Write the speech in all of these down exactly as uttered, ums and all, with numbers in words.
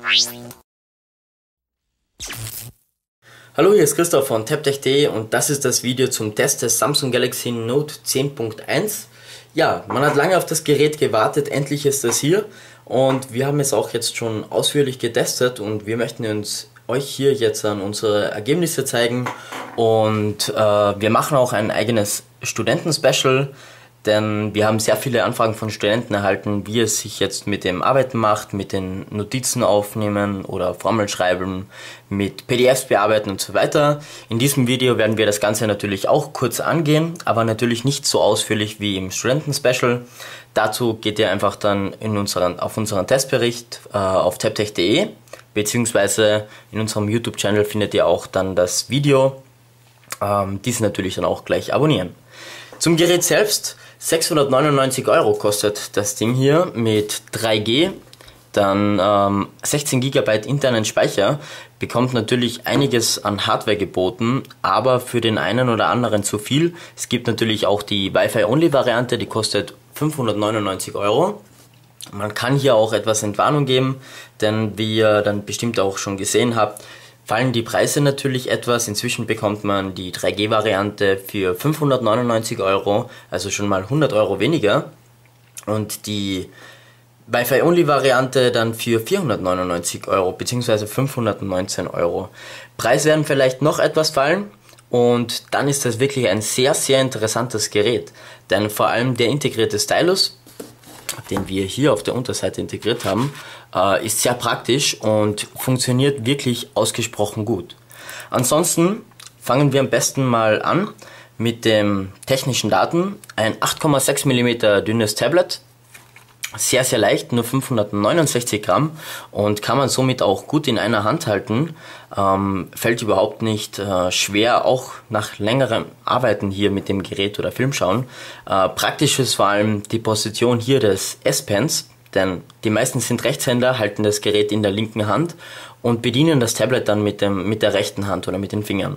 Hallo, hier ist Christoph von taptech punkt de und das ist das Video zum Test des Samsung Galaxy Note zehn Punkt eins. Ja, man hat lange auf das Gerät gewartet, endlich ist es hier und wir haben es auch jetzt schon ausführlich getestet und wir möchten uns euch hier jetzt an unsere Ergebnisse zeigen und äh, wir machen auch ein eigenes Studenten-Special, denn wir haben sehr viele Anfragen von Studenten erhalten, wie es sich jetzt mit dem Arbeiten macht, mit den Notizen aufnehmen oder Formeln schreiben, mit P D Fs bearbeiten und so weiter. In diesem Video werden wir das Ganze natürlich auch kurz angehen, aber natürlich nicht so ausführlich wie im Studenten-Special. Dazu geht ihr einfach dann in unseren, auf unseren Testbericht äh, auf taptech punkt de, beziehungsweise in unserem YouTube-Channel findet ihr auch dann das Video. Ähm, dies natürlich dann auch gleich abonnieren. Zum Gerät selbst, sechshundertneunundneunzig Euro kostet das Ding hier mit drei G, dann ähm, sechzehn Gigabyte internen Speicher, bekommt natürlich einiges an Hardware geboten, aber für den einen oder anderen zu viel. Es gibt natürlich auch die Wi-Fi-Only-Variante, die kostet fünfhundertneunundneunzig Euro. Man kann hier auch etwas Entwarnung geben, denn wie ihr dann bestimmt auch schon gesehen habt, fallen die Preise natürlich etwas. Inzwischen bekommt man die drei G Variante für fünfhundertneunundneunzig Euro, also schon mal hundert Euro weniger. Und die Wi-Fi-Only Variante dann für vierhundertneunundneunzig Euro bzw. fünfhundertneunzehn Euro. Preis werden vielleicht noch etwas fallen und dann ist das wirklich ein sehr, sehr interessantes Gerät. Denn vor allem der integrierte Stylus, den wir hier auf der Unterseite integriert haben, äh, ist sehr praktisch und funktioniert wirklich ausgesprochen gut. Ansonsten fangen wir am besten mal an mit den technischen Daten. Ein acht Komma sechs Millimeter dünnes Tablet, sehr sehr leicht, nur fünfhundertneunundsechzig Gramm und kann man somit auch gut in einer Hand halten. Ähm, fällt überhaupt nicht äh, schwer, auch nach längerem Arbeiten hier mit dem Gerät oder Filmschauen. Äh, praktisch ist vor allem die Position hier des S-Pens, denn die meisten sind Rechtshänder, halten das Gerät in der linken Hand und bedienen das Tablet dann mit, dem, mit der rechten Hand oder mit den Fingern.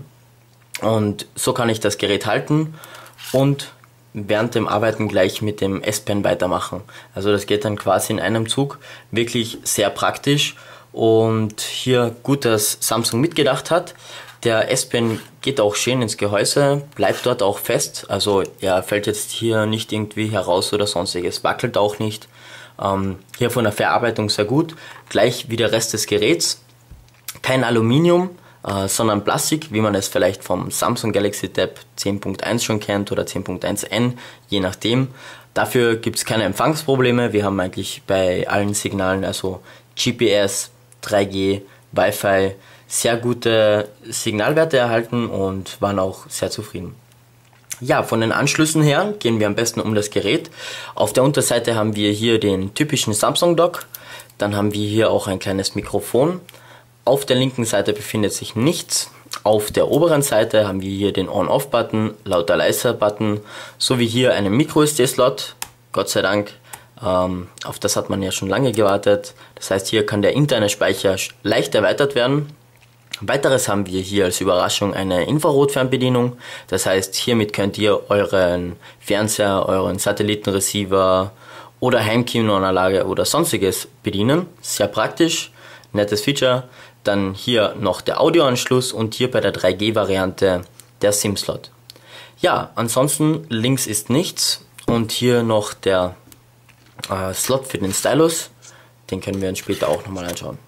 Und so kann ich das Gerät halten und während dem Arbeiten gleich mit dem S-Pen weitermachen. Also das geht dann quasi in einem Zug, wirklich sehr praktisch und hier gut, dass Samsung mitgedacht hat. Der S-Pen geht auch schön ins Gehäuse, bleibt dort auch fest, also er fällt jetzt hier nicht irgendwie heraus oder sonstiges, wackelt auch nicht. Ähm, hier von der Verarbeitung sehr gut, gleich wie der Rest des Geräts, kein Aluminium, Uh, sondern Plastik, wie man es vielleicht vom Samsung Galaxy Tab zehn Punkt eins schon kennt oder zehn Punkt eins N, je nachdem. Dafür gibt es keine Empfangsprobleme, wir haben eigentlich bei allen Signalen, also G P S, drei G, Wi-Fi, sehr gute Signalwerte erhalten und waren auch sehr zufrieden. Ja, von den Anschlüssen her gehen wir am besten um das Gerät. Auf der Unterseite haben wir hier den typischen Samsung-Dock, dann haben wir hier auch ein kleines Mikrofon. Auf der linken Seite befindet sich nichts. Auf der oberen Seite haben wir hier den On-Off-Button, Lauter-Leiser-Button, sowie hier einen Micro-S D-Slot, Gott sei Dank. Ähm, auf das hat man ja schon lange gewartet. Das heißt, hier kann der interne Speicher leicht erweitert werden. Weiteres haben wir hier als Überraschung eine Infrarot-Fernbedienung. Das heißt, hiermit könnt ihr euren Fernseher, euren Satellitenreceiver oder Heimkinoanlage oder sonstiges bedienen. Sehr praktisch, nettes Feature. Dann hier noch der Audioanschluss und hier bei der drei G Variante der SIM-Slot. Ja, ansonsten links ist nichts und hier noch der äh, Slot für den Stylus. Den können wir uns später auch nochmal anschauen.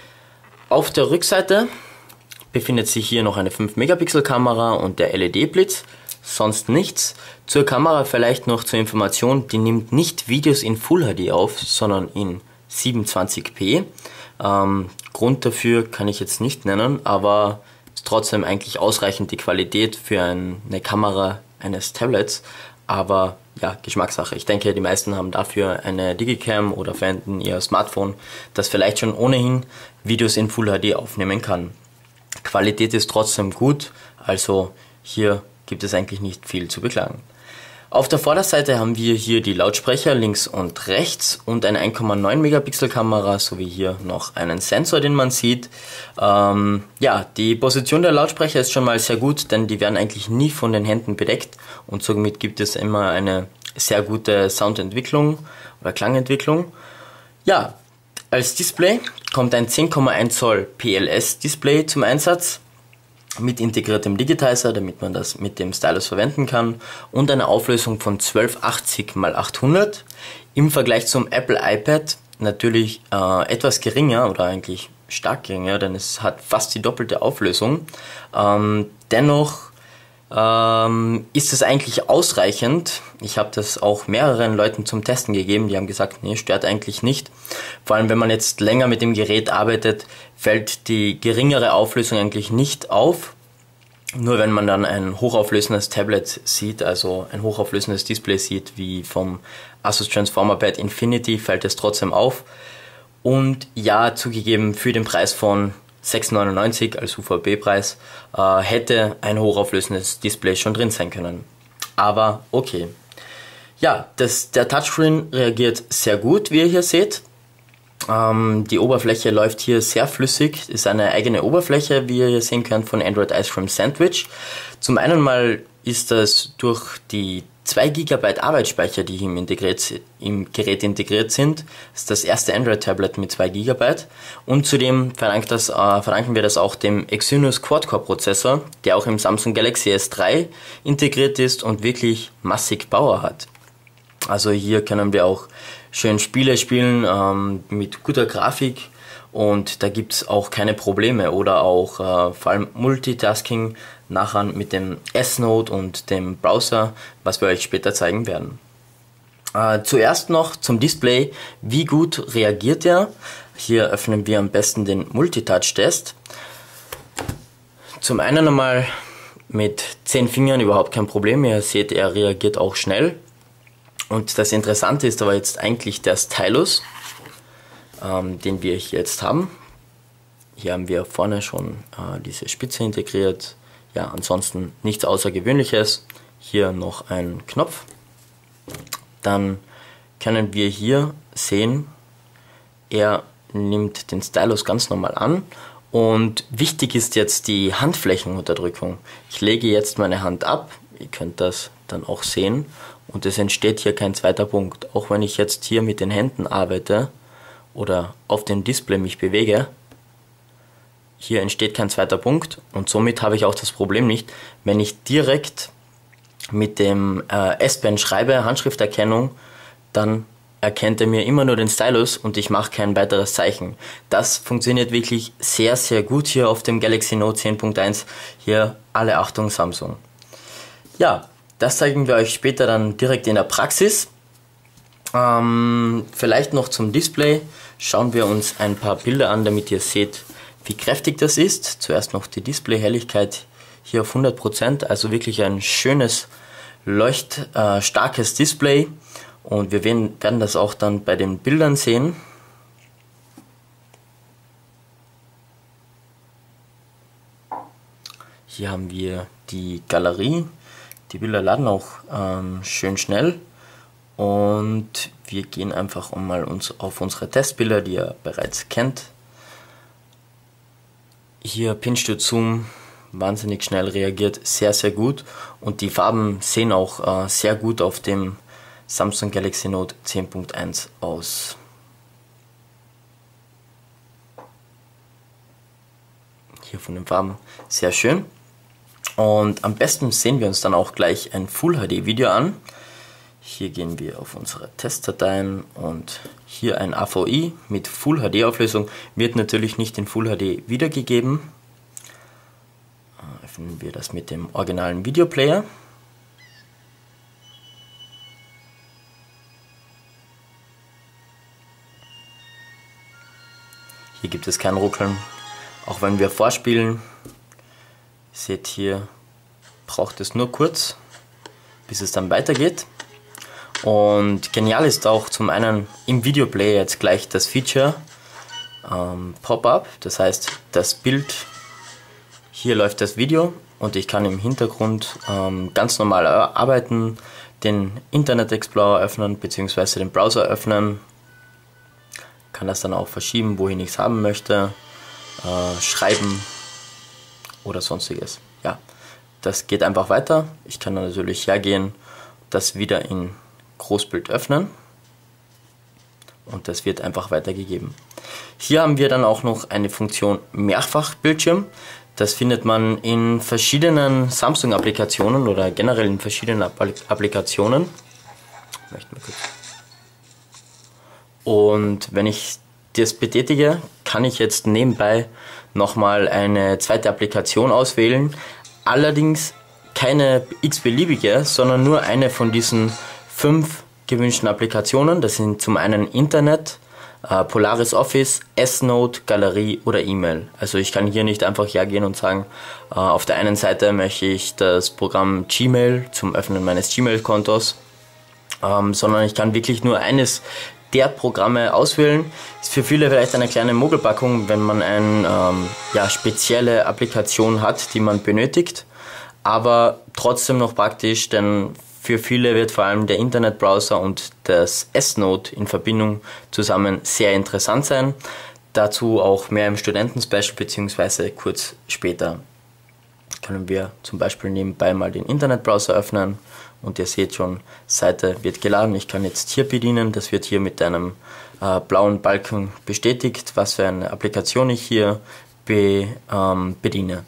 Auf der Rückseite befindet sich hier noch eine fünf Megapixel Kamera und der L E D-Blitz. Sonst nichts. Zur Kamera vielleicht noch zur Information, die nimmt nicht Videos in Full H D auf, sondern in siebenundzwanzig p. Ähm, Grund dafür kann ich jetzt nicht nennen, aber ist trotzdem eigentlich ausreichend die Qualität für ein, eine Kamera eines Tablets. Aber ja, Geschmackssache. Ich denke, die meisten haben dafür eine Digicam oder verwenden ihr Smartphone, das vielleicht schon ohnehin Videos in Full H D aufnehmen kann. Qualität ist trotzdem gut, also hier gibt es eigentlich nicht viel zu beklagen. Auf der Vorderseite haben wir hier die Lautsprecher links und rechts und eine eins Komma neun Megapixel Kamera sowie hier noch einen Sensor, den man sieht. Ähm, ja, die Position der Lautsprecher ist schon mal sehr gut, denn die werden eigentlich nie von den Händen bedeckt und somit gibt es immer eine sehr gute Soundentwicklung oder Klangentwicklung. Ja, als Display kommt ein zehn Komma eins Zoll P L S Display zum Einsatz mit integriertem Digitizer, damit man das mit dem Stylus verwenden kann, und eine Auflösung von zwölfhundertachtzig mal achthundert. Im Vergleich zum Apple iPad natürlich äh, etwas geringer oder eigentlich stark geringer, denn es hat fast die doppelte Auflösung. Ähm, dennoch ähm, ist es eigentlich ausreichend. Ich habe das auch mehreren Leuten zum Testen gegeben, die haben gesagt, nee, stört eigentlich nicht. Vor allem, wenn man jetzt länger mit dem Gerät arbeitet, fällt die geringere Auflösung eigentlich nicht auf. Nur wenn man dann ein hochauflösendes Tablet sieht, also ein hochauflösendes Display sieht, wie vom Asus Transformer Pad Infinity, fällt es trotzdem auf. Und ja, zugegeben, für den Preis von sechs neunundneunzig als U V B-Preis äh, hätte ein hochauflösendes Display schon drin sein können. Aber okay. Ja, das, der Touchscreen reagiert sehr gut, wie ihr hier seht. Ähm, die Oberfläche läuft hier sehr flüssig, ist eine eigene Oberfläche, wie ihr hier sehen könnt, von Android Ice Cream Sandwich. Zum einen mal ist das durch die zwei Gigabyte Arbeitsspeicher, die im, integriert, im Gerät integriert sind, ist das erste Android-Tablet mit zwei Gigabyte. Und zudem verdankt das, äh, verdanken wir das auch dem Exynos Quad-Core-Prozessor, der auch im Samsung Galaxy S drei integriert ist und wirklich massig Power hat. Also hier können wir auch schön Spiele spielen ähm, mit guter Grafik und da gibt es auch keine Probleme, oder auch äh, vor allem Multitasking nachher mit dem S-Note und dem Browser, was wir euch später zeigen werden. Äh, zuerst noch zum Display, wie gut reagiert er. Hier öffnen wir am besten den Multitouch-Test. Zum einen einmal mit zehn Fingern überhaupt kein Problem, ihr seht, er reagiert auch schnell. Und das Interessante ist aber jetzt eigentlich der Stylus, ähm, den wir hier jetzt haben. Hier haben wir vorne schon äh, diese Spitze integriert. Ja, ansonsten nichts Außergewöhnliches. Hier noch ein Knopf. Dann können wir hier sehen, er nimmt den Stylus ganz normal an. Und wichtig ist jetzt die Handflächenunterdrückung. Ich lege jetzt meine Hand ab, ihr könnt das dann auch sehen. Und es entsteht hier kein zweiter Punkt. Auch wenn ich jetzt hier mit den Händen arbeite oder auf dem Display mich bewege, hier entsteht kein zweiter Punkt und somit habe ich auch das Problem nicht, wenn ich direkt mit dem äh, S-Pen schreibe, Handschrifterkennung, dann erkennt er mir immer nur den Stylus und ich mache kein weiteres Zeichen. Das funktioniert wirklich sehr, sehr gut hier auf dem Galaxy Note zehn Punkt eins. Hier alle Achtung Samsung. Ja, das zeigen wir euch später dann direkt in der Praxis. Ähm, vielleicht noch zum Display. Schauen wir uns ein paar Bilder an, damit ihr seht, wie kräftig das ist. Zuerst noch die Displayhelligkeit hier auf hundert Prozent, also wirklich ein schönes, leuchtstarkes äh, Display. Und wir werden, werden das auch dann bei den Bildern sehen. Hier haben wir die Galerie. Die Bilder laden auch ähm, schön schnell. Und wir gehen einfach mal uns auf unsere Testbilder, die ihr bereits kennt. Hier Pinch to Zoom, wahnsinnig schnell reagiert, sehr sehr gut. Und die Farben sehen auch äh, sehr gut auf dem Samsung Galaxy Note zehn Punkt eins aus. Hier von den Farben sehr schön. Und am besten sehen wir uns dann auch gleich ein Full H D Video an. Hier gehen wir auf unsere Testdateien und hier ein A V I mit Full H D Auflösung wird natürlich nicht in Full H D wiedergegeben. Öffnen wir das mit dem originalen Videoplayer. Hier gibt es kein Ruckeln, auch wenn wir vorspielen. Ihr seht hier, braucht es nur kurz, bis es dann weitergeht. Und genial ist auch zum einen im Videoplayer jetzt gleich das Feature ähm, Pop-up, das heißt das Bild, hier läuft das Video und ich kann im Hintergrund ähm, ganz normal arbeiten, den Internet Explorer öffnen bzw. den Browser öffnen, kann das dann auch verschieben, wohin ich es haben möchte, äh, schreiben oder sonstiges. Ja, das geht einfach weiter. Ich kann dann natürlich hergehen, das wieder in Großbild öffnen und das wird einfach weitergegeben. Hier haben wir dann auch noch eine Funktion Mehrfachbildschirm. Das findet man in verschiedenen Samsung-Applikationen oder generell in verschiedenen Applikationen. Und wenn ich das betätige, kann ich jetzt nebenbei nochmal eine zweite Applikation auswählen. Allerdings keine x-beliebige, sondern nur eine von diesen fünf gewünschten Applikationen. Das sind zum einen Internet, äh, Polaris Office, S-Note, Galerie oder E-Mail. Also ich kann hier nicht einfach hergehen und sagen, äh, auf der einen Seite möchte ich das Programm Gmail zum Öffnen meines Gmail-Kontos, ähm, sondern ich kann wirklich nur eines der Programme auswählen. Ist für viele vielleicht eine kleine Mogelpackung, wenn man eine ähm, ja, spezielle Applikation hat, die man benötigt, aber trotzdem noch praktisch, denn für viele wird vor allem der Internetbrowser und das S-Note in Verbindung zusammen sehr interessant sein. Dazu auch mehr im Studentenspecial bzw. kurz später. Können wir zum Beispiel nebenbei mal den Internetbrowser öffnen und ihr seht schon, Seite wird geladen. Ich kann jetzt hier bedienen, das wird hier mit einem äh, blauen Balken bestätigt, was für eine Applikation ich hier be, ähm, bediene.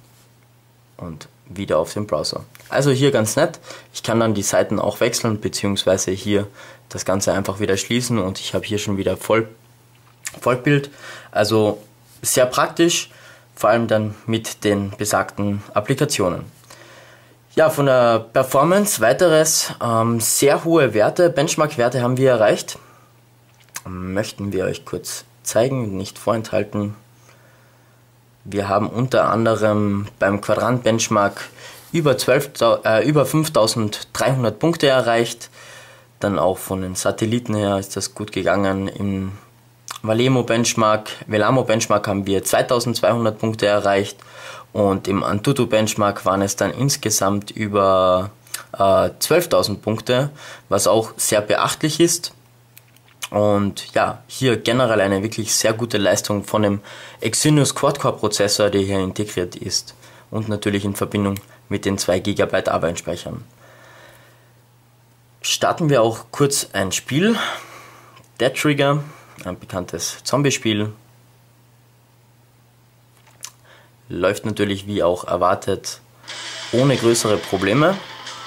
Und wieder auf den Browser. Also hier ganz nett, ich kann dann die Seiten auch wechseln, beziehungsweise hier das Ganze einfach wieder schließen und ich habe hier schon wieder Voll, Vollbild. Also sehr praktisch, vor allem dann mit den besagten Applikationen. Ja, von der Performance weiteres, ähm, sehr hohe Werte, Benchmark-Werte haben wir erreicht. Möchten wir euch kurz zeigen, nicht vorenthalten. Wir haben unter anderem beim Quadrant-Benchmark über, zwölf, äh, über fünftausenddreihundert Punkte erreicht. Dann auch von den Satelliten her ist das gut gegangen. Im Valemo-Benchmark, Velamo-Benchmark haben wir zweitausendzweihundert Punkte erreicht. Und im Antutu-Benchmark waren es dann insgesamt über äh, zwölftausend Punkte, was auch sehr beachtlich ist. Und ja, hier generell eine wirklich sehr gute Leistung von dem Exynos Quad-Core-Prozessor, der hier integriert ist. Und natürlich in Verbindung mit den zwei Gigabyte Arbeitsspeichern. Starten wir auch kurz ein Spiel. Dead Trigger, ein bekanntes Zombie-Spiel. Läuft natürlich wie auch erwartet ohne größere Probleme.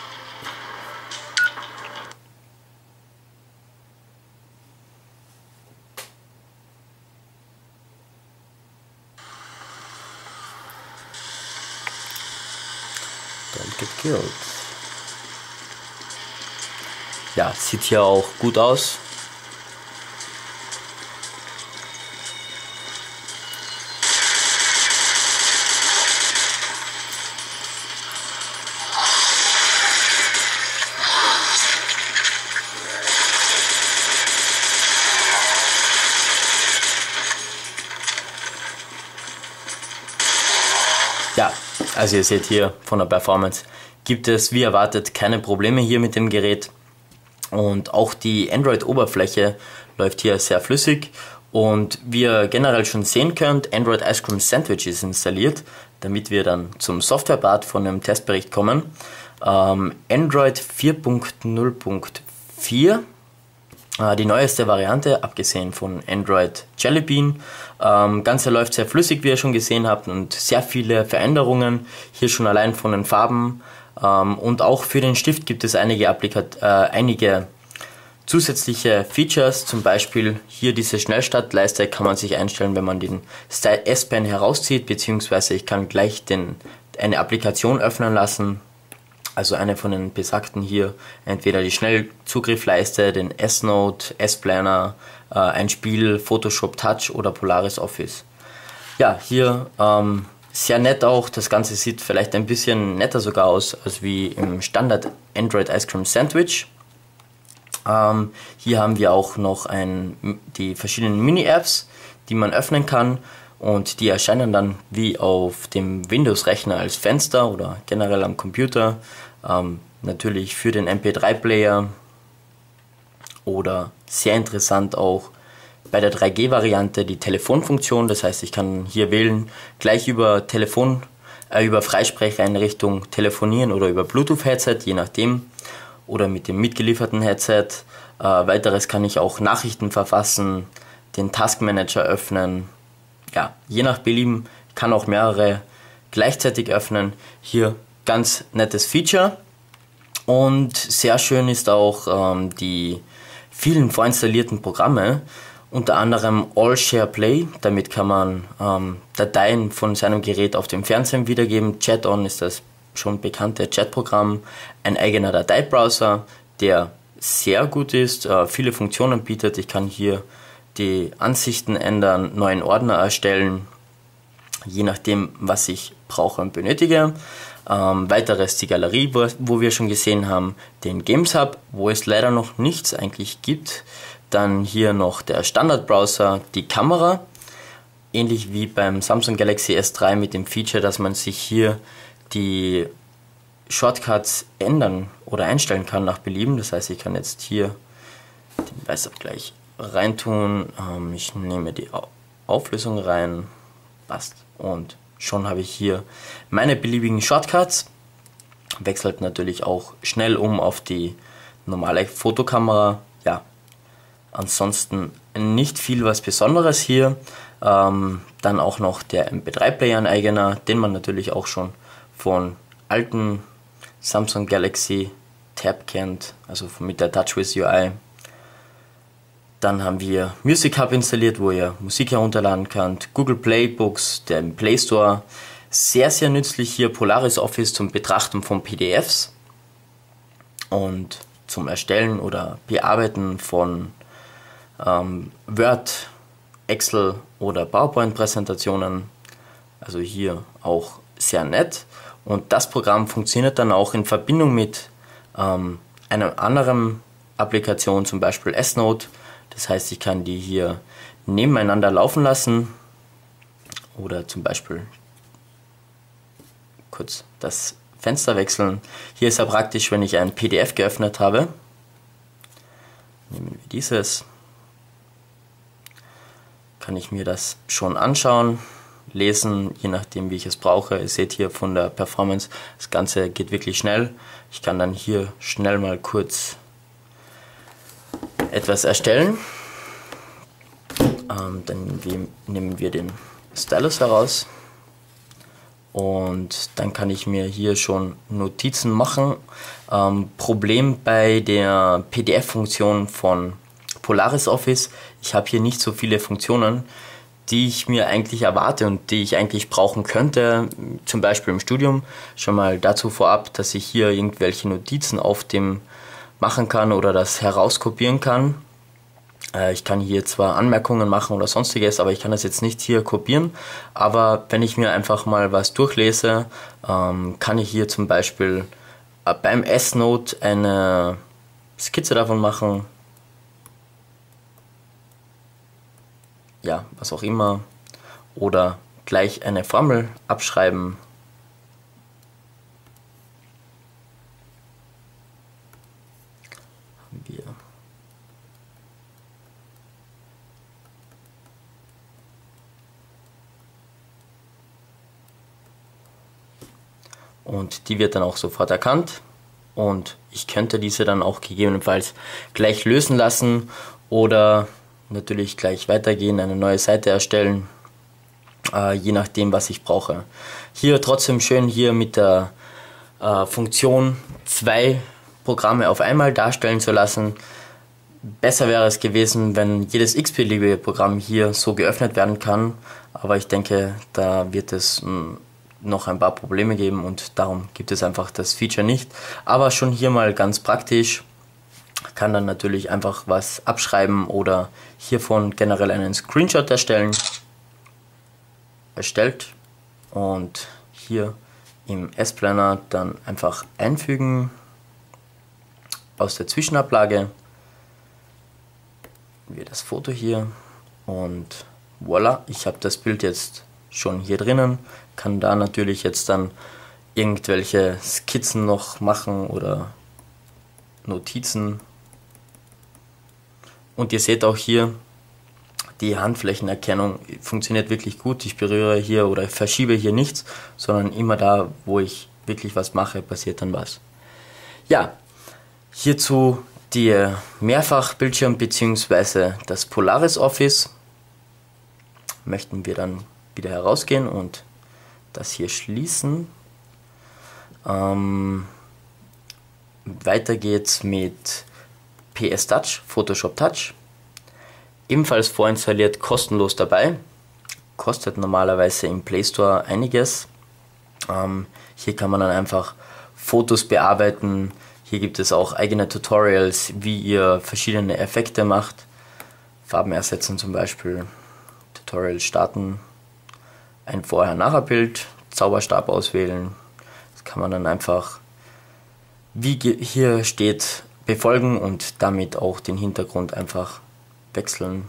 Don't get killed. Ja, sieht hier auch gut aus. Ja, also ihr seht hier von der Performance gibt es wie erwartet keine Probleme hier mit dem Gerät und auch die Android-Oberfläche läuft hier sehr flüssig und wie ihr generell schon sehen könnt, Android Ice Cream Sandwich ist installiert, damit wir dann zum Software-Part von dem Testbericht kommen. Ähm, Android vier Punkt null Punkt vier, äh, die neueste Variante, abgesehen von Android Jelly Bean. Ähm, Ganze läuft sehr flüssig, wie ihr schon gesehen habt, und sehr viele Veränderungen, hier schon allein von den Farben. Ähm, und auch für den Stift gibt es einige, Applikat äh, einige zusätzliche Features, zum Beispiel hier diese Schnellstartleiste kann man sich einstellen, wenn man den S-Pen herauszieht, beziehungsweise ich kann gleich den, eine Applikation öffnen lassen, also eine von den besagten hier, entweder die Schnellzugriffleiste, den S-Note, S-Planner, äh, ein Spiel, Photoshop Touch oder Polaris Office. Ja, hier ähm, sehr nett auch, das Ganze sieht vielleicht ein bisschen netter sogar aus, als wie im Standard Android Ice Cream Sandwich. Ähm, hier haben wir auch noch ein, die verschiedenen Mini-Apps, die man öffnen kann und die erscheinen dann wie auf dem Windows-Rechner als Fenster oder generell am Computer. Ähm, natürlich für den M P drei Player oder sehr interessant auch bei der drei G Variante die Telefonfunktion, das heißt ich kann hier wählen, gleich über Telefon, äh, über Freisprecheinrichtung telefonieren oder über Bluetooth-Headset, je nachdem, oder mit dem mitgelieferten Headset. Äh, weiteres kann ich auch Nachrichten verfassen, den Taskmanager öffnen. Ja, je nach Belieben kann auch mehrere gleichzeitig öffnen. Hier ganz nettes Feature. Und sehr schön ist auch ähm, die vielen vorinstallierten Programme, unter anderem All Share Play. Damit kann man ähm, Dateien von seinem Gerät auf dem Fernsehen wiedergeben. Chat-On ist das schon bekannte Chatprogramm. Ein eigener Dateibrowser, der sehr gut ist, äh, viele Funktionen bietet. Ich kann hier die Ansichten ändern, neuen Ordner erstellen, je nachdem, was ich brauche und benötige. Ähm, weiteres die Galerie, wo, wo wir schon gesehen haben, den Games Hub, wo es leider noch nichts eigentlich gibt. Dann hier noch der Standardbrowser, die Kamera, ähnlich wie beim Samsung Galaxy S drei mit dem Feature, dass man sich hier die Shortcuts ändern oder einstellen kann nach Belieben. Das heißt, ich kann jetzt hier den Weißabgleich reintun, ähm, ich nehme die Auflösung rein, passt, und schon habe ich hier meine beliebigen Shortcuts. Wechselt natürlich auch schnell um auf die normale Fotokamera. Ja, ansonsten nicht viel was Besonderes hier. Ähm, dann auch noch der M P drei Player, ein eigener, den man natürlich auch schon von alten Samsung Galaxy Tab kennt, also mit der TouchWiz U I. Dann haben wir Music Hub installiert, wo ihr Musik herunterladen könnt. Google Play Books, der Play Store. Sehr, sehr nützlich hier Polaris Office zum Betrachten von P D Fs und zum Erstellen oder Bearbeiten von ähm, Word, Excel oder PowerPoint-Präsentationen. Also hier auch sehr nett. Und das Programm funktioniert dann auch in Verbindung mit ähm, einer anderen Applikation, zum Beispiel S-Note. Das heißt, ich kann die hier nebeneinander laufen lassen oder zum Beispiel kurz das Fenster wechseln. Hier ist ja praktisch, wenn ich ein P D F geöffnet habe. Nehmen wir dieses. Kann ich mir das schon anschauen, lesen, je nachdem wie ich es brauche. Ihr seht hier von der Performance, das Ganze geht wirklich schnell. Ich kann dann hier schnell mal kurz etwas erstellen. Ähm, dann wir, nehmen wir den Stylus heraus und dann kann ich mir hier schon Notizen machen. Ähm, Problem bei der P D F-Funktion von Polaris Office, ich habe hier nicht so viele Funktionen, die ich mir eigentlich erwarte und die ich eigentlich brauchen könnte, zum Beispiel im Studium. Schon mal dazu vorab, dass ich hier irgendwelche Notizen auf dem machen kann oder das herauskopieren kann. Äh, ich kann hier zwar Anmerkungen machen oder sonstiges, aber ich kann das jetzt nicht hier kopieren. Aber wenn ich mir einfach mal was durchlese, ähm, kann ich hier zum Beispiel äh, beim S-Note eine Skizze davon machen. Ja, was auch immer. Oder gleich eine Formel abschreiben. Wir und die wird dann auch sofort erkannt und ich könnte diese dann auch gegebenenfalls gleich lösen lassen oder natürlich gleich weitergehen, eine neue Seite erstellen, äh, je nachdem was ich brauche. Hier trotzdem schön hier mit der äh, Funktion zwei Programme auf einmal darstellen zu lassen. Besser wäre es gewesen, wenn jedes x-beliebige Programm hier so geöffnet werden kann, aber ich denke, da wird es mh, noch ein paar Probleme geben und darum gibt es einfach das Feature nicht. Aber schon hier mal ganz praktisch, kann dann natürlich einfach was abschreiben oder hiervon generell einen Screenshot erstellen. Erstellt und hier im S-Planner dann einfach einfügen aus der Zwischenablage. Wir das Foto hier und voilà, ich habe das Bild jetzt schon hier drinnen, kann da natürlich jetzt dann irgendwelche Skizzen noch machen oder Notizen. Und ihr seht auch hier, die Handflächenerkennung funktioniert wirklich gut. Ich berühre hier oder verschiebe hier nichts, sondern immer da, wo ich wirklich was mache, passiert dann was. Ja, hierzu der Mehrfachbildschirm bzw. das Polaris Office. Möchten wir dann wieder herausgehen und das hier schließen. Ähm, weiter geht's mit P S Touch, Photoshop Touch. Ebenfalls vorinstalliert, kostenlos dabei. Kostet normalerweise im Play Store einiges. Ähm, hier kann man dann einfach Fotos bearbeiten. Hier gibt es auch eigene Tutorials, wie ihr verschiedene Effekte macht. Farben ersetzen zum Beispiel. Tutorial starten. Ein Vorher-Nachher-Bild. Zauberstab auswählen. Das kann man dann einfach, wie hier steht, befolgen und damit auch den Hintergrund einfach wechseln.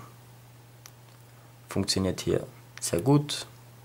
Funktioniert hier sehr gut.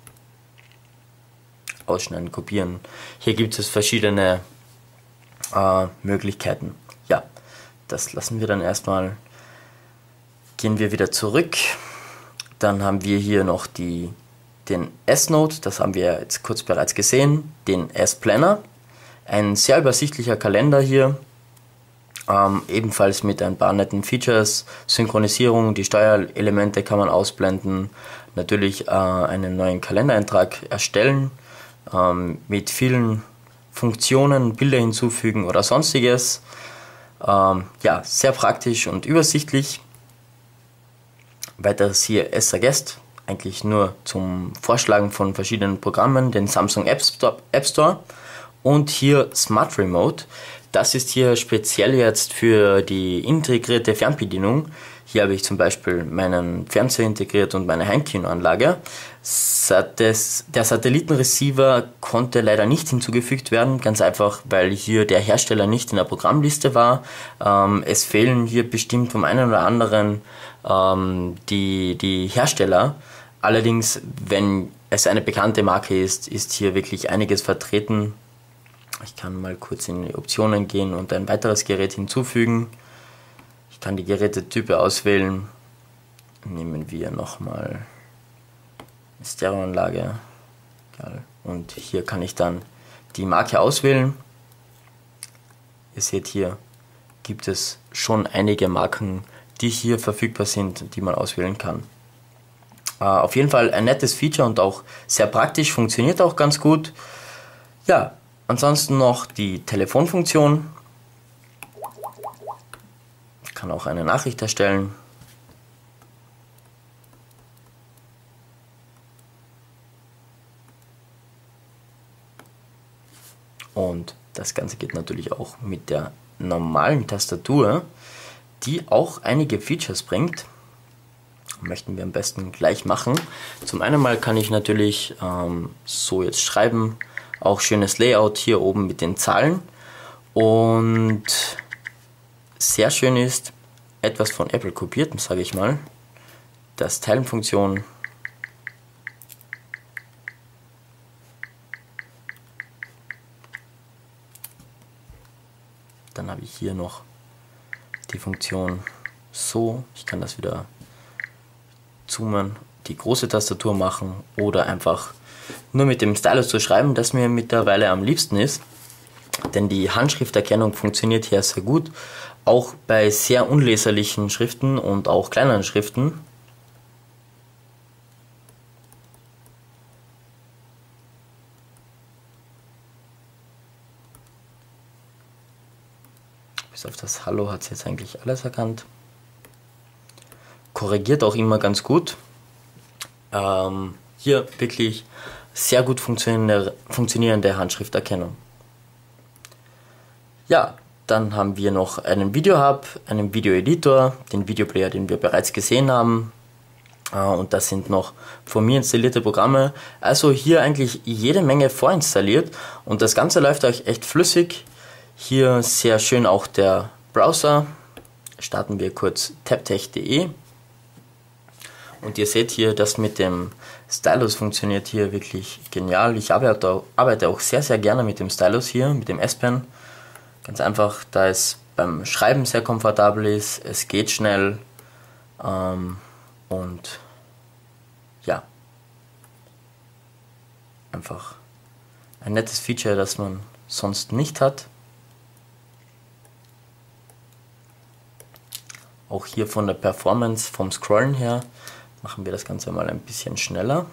Ausschneiden, kopieren. Hier gibt es verschiedene äh, Möglichkeiten. Ja, das lassen wir dann erstmal. Gehen wir wieder zurück. Dann haben wir hier noch die, den S-Note, das haben wir jetzt kurz bereits gesehen, den S-Planner. Ein sehr übersichtlicher Kalender hier. Ähm, ebenfalls mit ein paar netten Features, Synchronisierung, die Steuerelemente kann man ausblenden, natürlich äh, einen neuen Kalendereintrag erstellen, ähm, mit vielen Funktionen, Bilder hinzufügen oder sonstiges. Ähm, ja, sehr praktisch und übersichtlich. Weiteres hier S-Suggest, eigentlich nur zum Vorschlagen von verschiedenen Programmen, den Samsung App Store, App Store und hier Smart Remote. Das ist hier speziell jetzt für die integrierte Fernbedienung. Hier habe ich zum Beispiel meinen Fernseher integriert und meine Heimkinoanlage. Der Satellitenreceiver konnte leider nicht hinzugefügt werden, ganz einfach, weil hier der Hersteller nicht in der Programmliste war. Ähm, es fehlen hier bestimmt vom einen oder anderen ähm, die, die Hersteller. Allerdings, wenn es eine bekannte Marke ist, ist hier wirklich einiges vertreten. Ich kann mal kurz in die Optionen gehen und ein weiteres Gerät hinzufügen. Ich kann die Gerätetype auswählen. Nehmen wir nochmal eine Stereoanlage. Und hier kann ich dann die Marke auswählen. Ihr seht, hier gibt es schon einige Marken, die hier verfügbar sind, die man auswählen kann. Äh, auf jeden Fall ein nettes Feature und auch sehr praktisch, funktioniert auch ganz gut. Ja, ansonsten noch die Telefonfunktion. Ich kann auch eine Nachricht erstellen. Und das Ganze geht natürlich auch mit der normalen Tastatur, die auch einige Features bringt. Möchten wir am besten gleich machen. Zum einen mal kann ich natürlich ähm, so jetzt schreiben. Auch schönes Layout hier oben mit den Zahlen. Und sehr schön ist, etwas von Apple kopiert, sage ich mal. Das Teilen-Funktion. Dann habe ich hier noch die Funktion so. Ich kann das wieder zoomen, die große Tastatur machen oder einfach nur mit dem Stylus zu schreiben, das mir mittlerweile am liebsten ist. Denn die Handschrifterkennung funktioniert hier sehr gut, auch bei sehr unleserlichen Schriften und auch kleineren Schriften. Bis auf das Hallo hat es jetzt eigentlich alles erkannt. Korrigiert auch immer ganz gut. Ähm, hier wirklich sehr gut funktionierende, funktionierende Handschrifterkennung. Ja, dann haben wir noch einen Video-Hub, einen Video-Editor, den Videoplayer, den wir bereits gesehen haben. Äh, und das sind noch von mir installierte Programme. Also hier eigentlich jede Menge vorinstalliert und das Ganze läuft euch echt flüssig. Hier sehr schön auch der Browser. Starten wir kurz taptech punkt de. Und ihr seht hier, das mit dem Stylus funktioniert hier wirklich genial. Ich arbeite auch sehr, sehr gerne mit dem Stylus hier, mit dem S-Pen. Ganz einfach, da es beim Schreiben sehr komfortabel ist, es geht schnell ähm, und ja, einfach ein nettes Feature, das man sonst nicht hat. Auch hier von der Performance, vom Scrollen her, machen wir das Ganze mal ein bisschen schneller.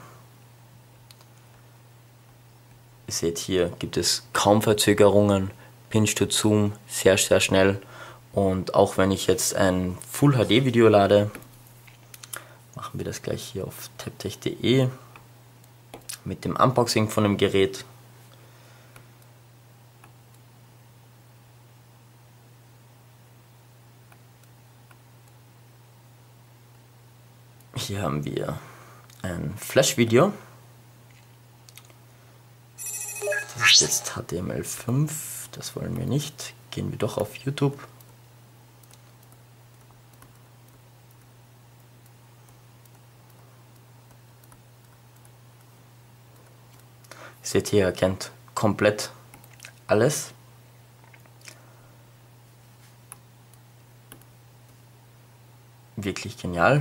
Ihr seht, hier gibt es kaum Verzögerungen, Pinch to Zoom, sehr sehr schnell. Und auch wenn ich jetzt ein Full H D Video lade, machen wir das gleich hier auf taptech punkt de mit dem Unboxing von dem Gerät. Hier haben wir ein Flash-Video. Das ist jetzt H T M L fünf, das wollen wir nicht. Gehen wir doch auf YouTube. Ihr seht hier, ihr erkennt komplett alles. Wirklich genial.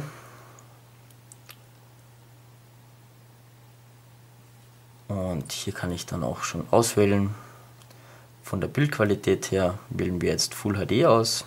Und hier kann ich dann auch schon auswählen. Von der Bildqualität her wählen wir jetzt Full H D aus.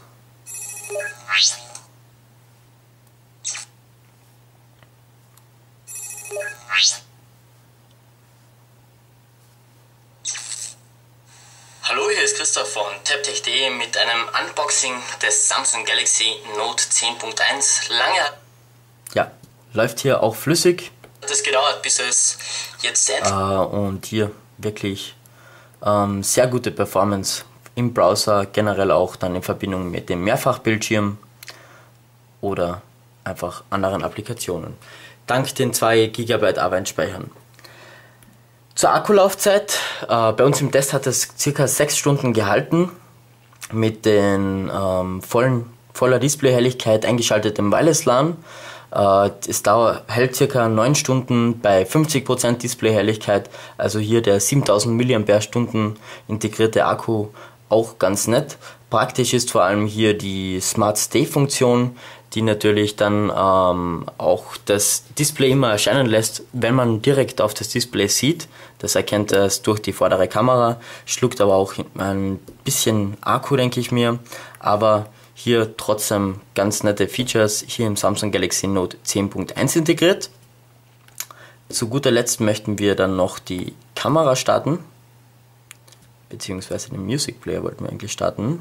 Hallo, hier ist Christoph von taptech punkt de mit einem Unboxing des Samsung Galaxy Note zehn Punkt eins. Lange Ja, läuft hier auch flüssig. hat es gedauert, bis es jetzt endlich... Äh, und hier wirklich ähm, sehr gute Performance im Browser, generell auch dann in Verbindung mit dem Mehrfachbildschirm oder einfach anderen Applikationen. Dank den zwei Gigabyte Arbeitsspeichern. Zur Akkulaufzeit, äh, bei uns im Test hat es circa sechs Stunden gehalten mit den ähm, vollen, voller Displayhelligkeit eingeschaltetem Wireless LAN. Äh, es dauert, hält circa neun Stunden bei fünfzig Prozent Displayhelligkeit, also hier der siebentausend Milliampere-Stunden integrierte Akku auch ganz nett. Praktisch ist vor allem hier die Smart Stay Funktion, die natürlich dann ähm, auch das Display immer erscheinen lässt, wenn man direkt auf das Display sieht. Das erkennt es durch die vordere Kamera, schluckt aber auch ein bisschen Akku, denke ich mir. Aber hier trotzdem ganz nette Features hier im Samsung Galaxy Note zehn Punkt eins integriert. Zu guter Letzt möchten wir dann noch die Kamera starten, beziehungsweise den Music Player wollten wir eigentlich starten.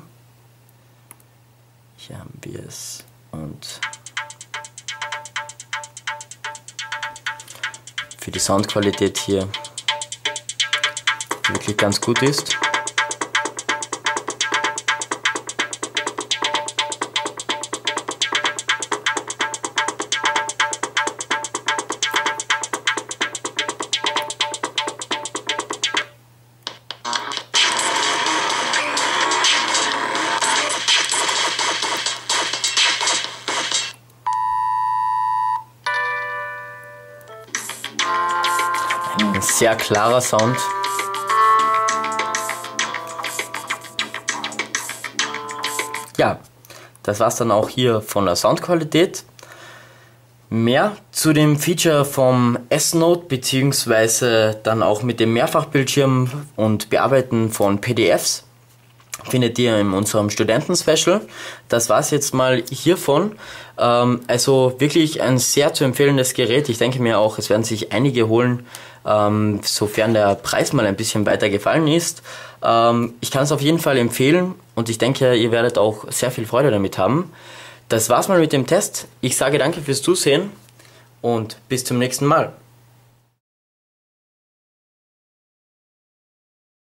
Hier haben wir es. Und für die Soundqualität hier wirklich ganz gut ist. Ein sehr klarer Sound. Ja, das war's dann auch hier von der Soundqualität. Mehr zu dem Feature vom S-Note beziehungsweise dann auch mit dem Mehrfachbildschirm und Bearbeiten von P D Fs findet ihr in unserem Studenten-Special. Das war's jetzt mal hiervon. Ähm, also wirklich ein sehr zu empfehlendes Gerät. Ich denke mir auch, es werden sich einige holen, ähm, sofern der Preis mal ein bisschen weiter gefallen ist. Ähm, ich kann es auf jeden Fall empfehlen und ich denke, ihr werdet auch sehr viel Freude damit haben. Das war's mal mit dem Test. Ich sage danke fürs Zusehen und bis zum nächsten Mal.